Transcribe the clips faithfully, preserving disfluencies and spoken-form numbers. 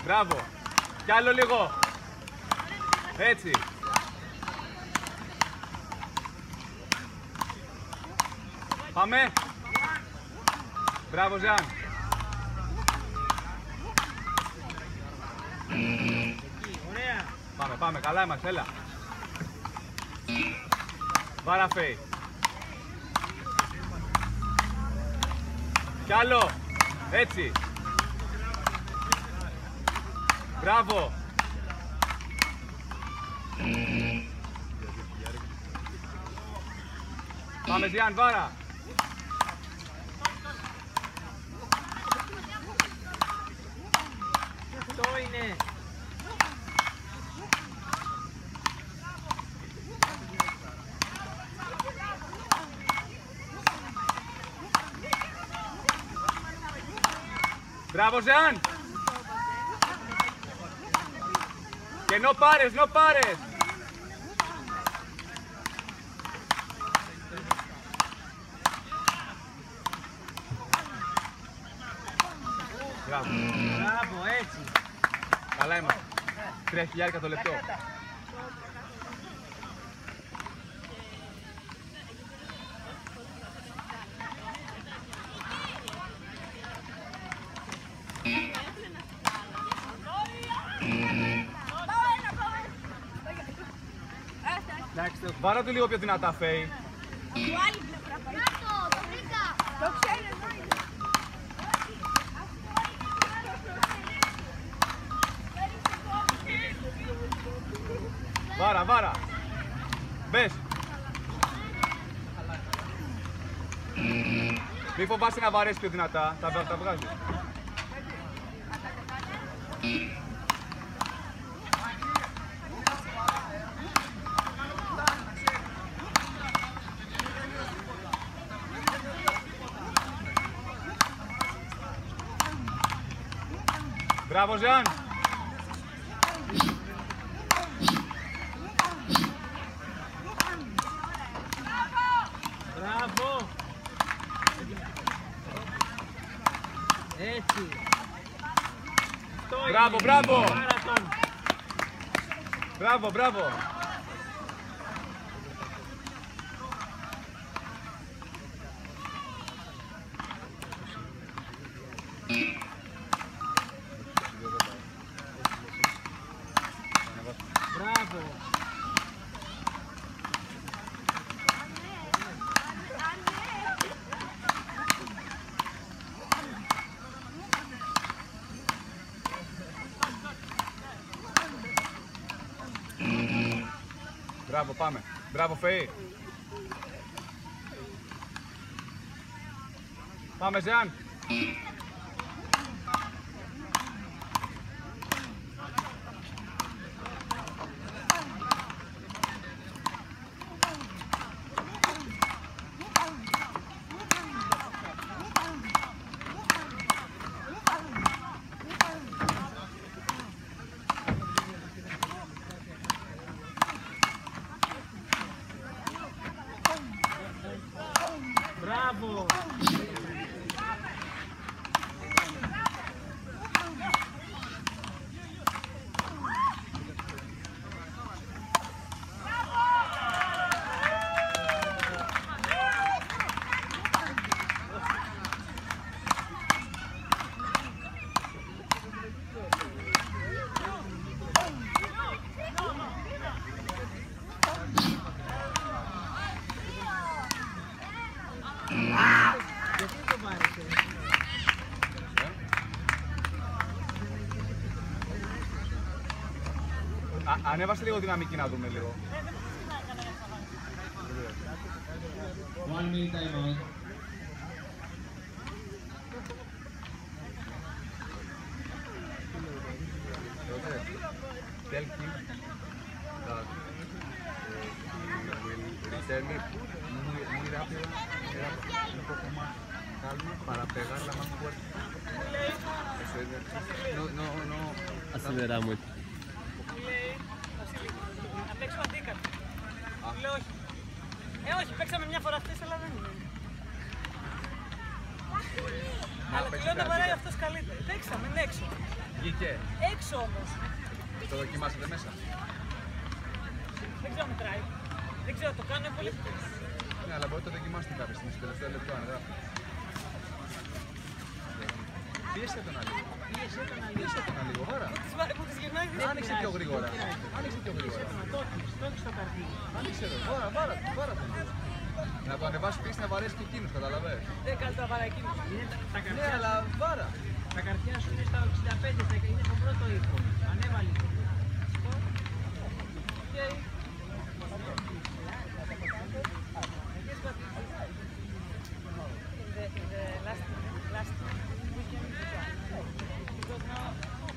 Μπράβο. Κι άλλο λίγο. Έτσι. Πάμε. Μπράβο, Ζαν. Ωραία. Πάμε, πάμε. Καλά είμαστε. Έλα. Βαραφέη. Κι άλλο. Έτσι. Μπράβο. Πάμε, Ζιάν, βάρα. Αυτό είναι. Μπράβο, Ζιάν. Και νο πάρες, νο πάρες. Μπράβο. Μπράβο, έτσι. Καλά είμαστε. Τρία χιλιάρικα το λεπτό. Βάρα του λίγο πιο δυνατά, Φέη. Βάρα, βάρα. Μπες. Μη φοβάσαι να βαρέσει πιο δυνατά. Τα, τα βγάζεις. Μπράβο, Ζαν. Μπράβο. Έτσι. Αυτό Μπράβο, είναι. μπράβο. Μάραθον. Μπράβο, μπράβο. Μπράβο. Μπράβο, πάμε. Μπράβο, Φέη. Πάμε, Ζαν. Μπράβο. Γιατί το πάρετε. Α, ανέβασε λίγο δυναμική να δούμε λίγο. One minute time out. Tell him that uh, he will return it muy, muy rápido, era un poco más calmo para pegarla más fuerte. Eso es, no, no, no. Acelera muito. Λέει, Βασίλη, να παίξω αντίκατο. Λέω όχι. Ε, όχι, παίξαμε μια φορά αυτές, αλλά δεν είναι. Αλλά του λέω να βαράει αυτός καλύτερα. Παίξαμε, είναι έξω. Βγήκε. Έξω όμως. Το δοκιμάσατε μέσα. Δεν ξέρω αν μετράει. Δεν ξέρω, το κάνω πολύ χτες. Ναι, αλλά μπορείτε να το δοκιμάσετε κάποια στιγμή στο τελευταίο λεπτό, αν γράφει. Πίεσε τον άλλο. Πίεσε τον άλλο. Πίεσε τον άλλο, βάρα. Που τις γυρνάει δεν Άνοιξε πιο γρήγορα. Άνοιξε πιο γρήγορα. Το έχεις στο καρδί. Άνοιξε το. Βάρα, βάρα, βάρα τον. Να το ανεβάσει πίσω να βαρέσει και εκείνους, καταλαβαίνεις. Δεν καλύτερα παρά εκείνος. Τα Ναι, καρτιά, αλλά βάρα. τα καρτιά σου είναι στα εξήντα πέντε, είναι το πρώτο ήχο. Ανέβαλε. Okay. In the, in the last, last weekend, because now,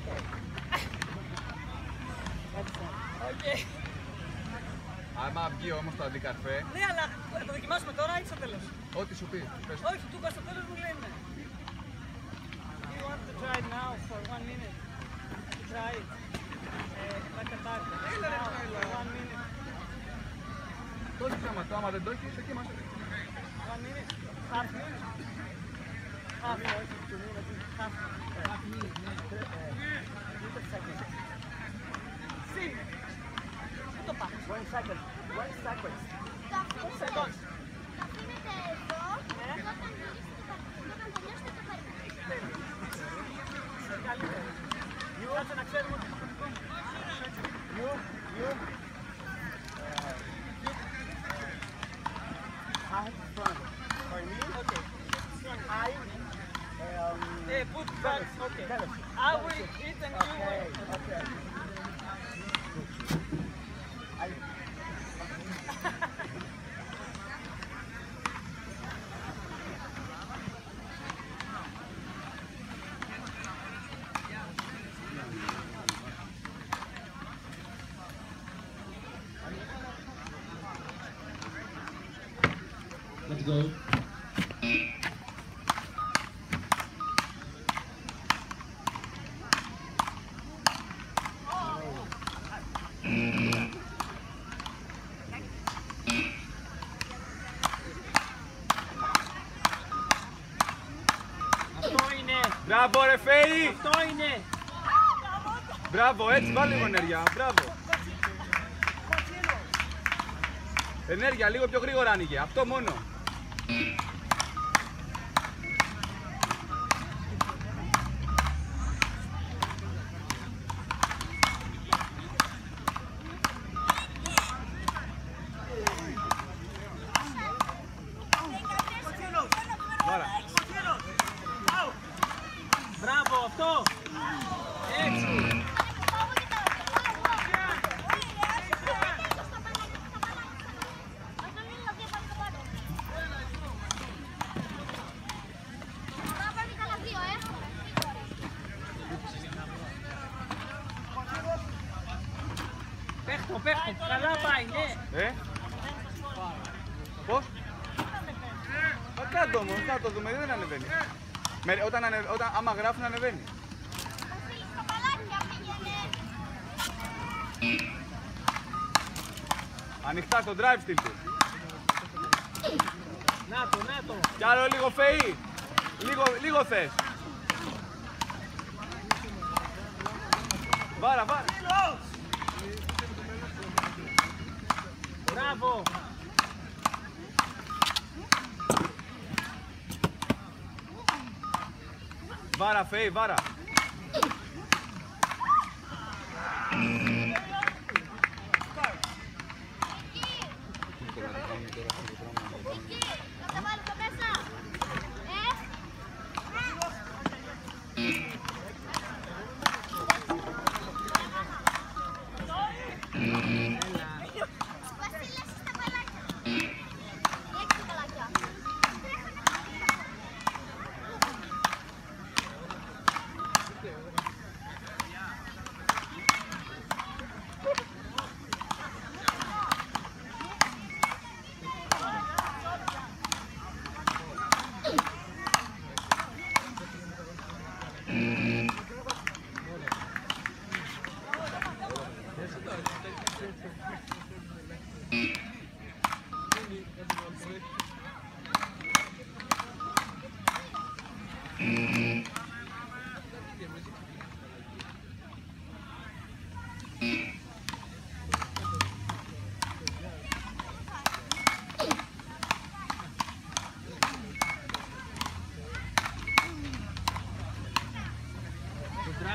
okay. Άμα βγει όμως το αντικαρφέ, Ναι, αλλά θα το δοκιμάσουμε τώρα ή στο τέλος. ό,τι σου πει. Πες. Όχι, του είπα στο τέλος μου λένε. You want to try it now for one minute? To try it. Uh, like a tag. Now, for one minute. Το έχεις άμα το, άμα δεν το έχεις, εκεί είμαστε. One minute? Half minute? Half minute. Half half minute. Little second. Sim. Δεν το πας. One second. One second. One second. Καλύτερα. Κάτσε να ξέρουμε ότι είναι το You, you. Half front. For me? Okay. I um, hey, put back. Okay. I will eat and you will. Okay. I Let's go. Αυτό είναι. Μπράβο ρε Φέη! Αυτό είναι. Μπράβο, έτσι, βάλε λίγο ενέργεια. Μπράβο. Ενέργεια, λίγο πιο γρήγορα άνοιγε. Αυτό μόνο. Βάρα. Μπράβο, αυτό. Έτσι. Παίχτο, παίχτο. Καλά πάει, ναι. Ε? Πώς? Μα κάτω όμως, κάτω δούμε, δεν ανεβαίνει. Με, όταν, ανε, όταν άμα γράφουν ανεβαίνει. Ανοιχτά στο drive στυλ του. Να το, να το. Κι άλλο λίγο Φεή. Λίγο, λίγο θες. Βάρα, βάρα. Μπράβο. Βάρα, Φεή, βάρα. Mm.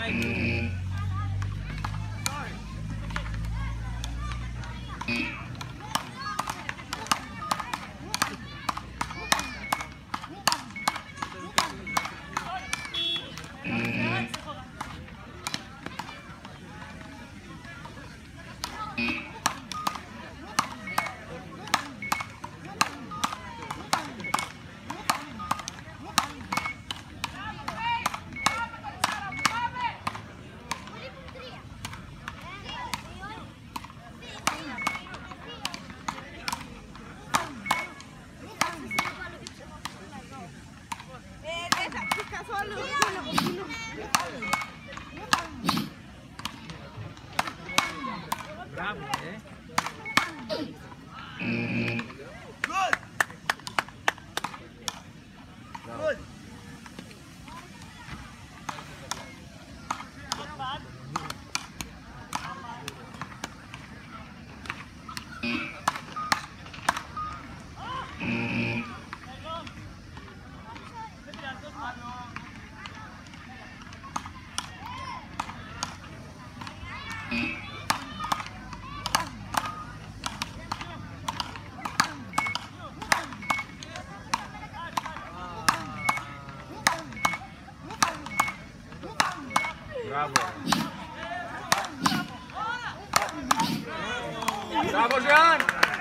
Right. Bravo, eh? Good. Good. Bravo. Bravo Jean.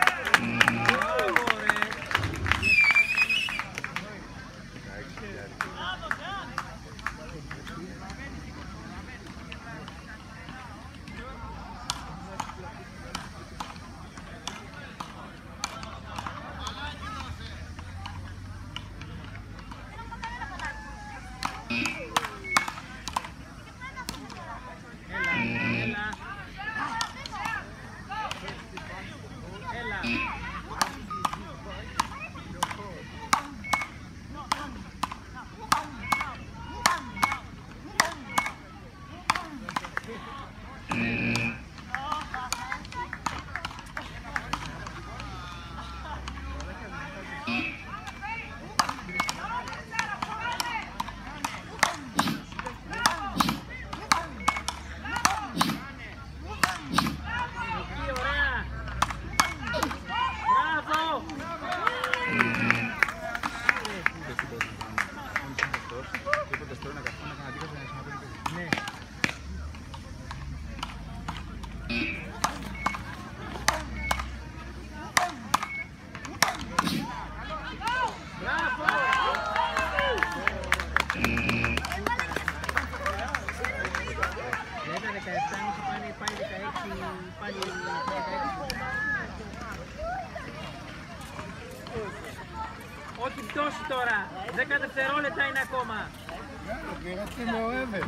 Όχι πτώση τώρα, δέκα δευτερόλεπτα είναι ακόμα. Γιατί με ΟΕΒΕ.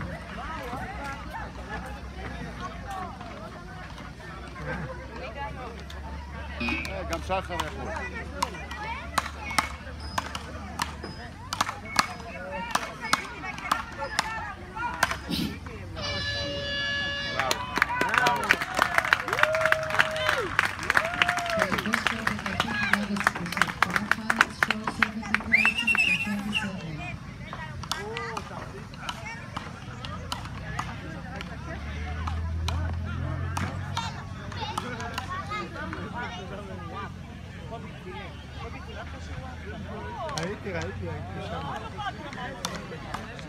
Ε, καμψάχαρα έχω. Ahí, ahí, ahí, ahí.